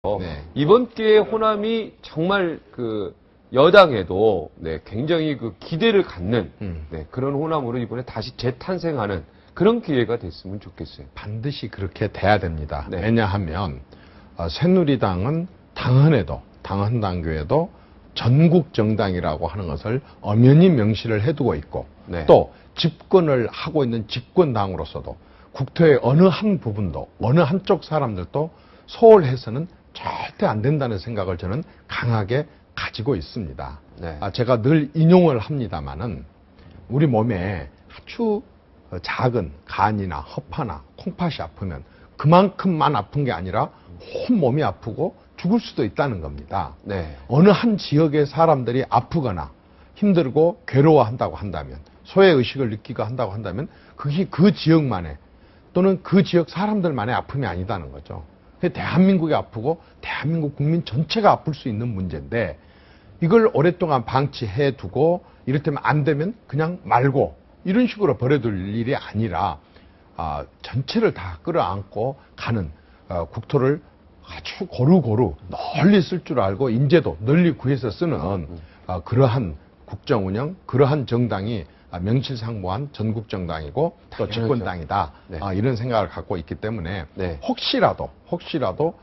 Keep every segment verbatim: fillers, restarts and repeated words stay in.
네. 이번 기회에 호남이 정말 그 여당에도 네, 굉장히 그 기대를 갖는 음. 네, 그런 호남으로 이번에 다시 재탄생하는 그런 기회가 됐으면 좋겠어요. 반드시 그렇게 돼야 됩니다. 네. 왜냐하면 어, 새누리당은 당헌에도 당헌당규에도 전국 정당이라고 하는 것을 엄연히 명시를 해두고 있고 네. 또 집권을 하고 있는 집권당으로서도 국토의 어느 한 부분도 어느 한쪽 사람들도 소홀해서는 절대 안 된다는 생각을 저는 강하게 가지고 있습니다. 네. 아, 제가 늘 인용을 합니다마는 우리 몸에 아주 작은 간이나 허파나 콩팥이 아프면 그만큼만 아픈 게 아니라 온 몸이 아프고 죽을 수도 있다는 겁니다. 네. 어느 한 지역의 사람들이 아프거나 힘들고 괴로워한다고 한다면 소외의식을 느끼고 한다고 한다면 그게 그 지역만의 또는 그 지역 사람들만의 아픔이 아니다는 거죠. 대한민국이 아프고 대한민국 국민 전체가 아플 수 있는 문제인데 이걸 오랫동안 방치해 두고 이를테면 안 되면 그냥 말고 이런 식으로 버려둘 일이 아니라 아, 전체를 다 끌어안고 가는 어, 국토를 아주 고루고루 널리 쓸 줄 알고 인재도 널리 구해서 쓰는 어, 그러한 국정운영, 그러한 정당이 명실상부한 전국정당이고 또 집권당이다. 네. 아, 이런 생각을 갖고 있기 때문에 네. 혹시라도 혹시라도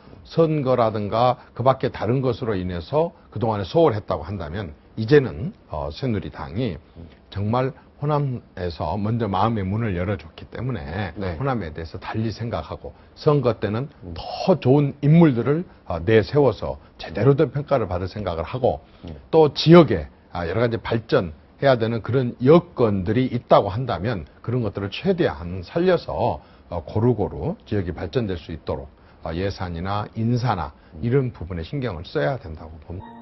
선거라든가 그 밖에 다른 것으로 인해서 그동안에 소홀했다고 한다면 이제는 어, 새누리당이 정말 호남에서 먼저 마음의 문을 열어줬기 때문에 네. 호남에 대해서 달리 생각하고 선거 때는 음. 더 좋은 인물들을 어, 내세워서 제대로 된 평가를 받을 생각을 하고 음. 또 지역에 아, 여러 가지 발전해야 되는 그런 여건들이 있다고 한다면 그런 것들을 최대한 살려서 어, 고루고루 지역이 발전될 수 있도록 어, 예산이나 인사나 이런 부분에 신경을 써야 된다고 봅니다.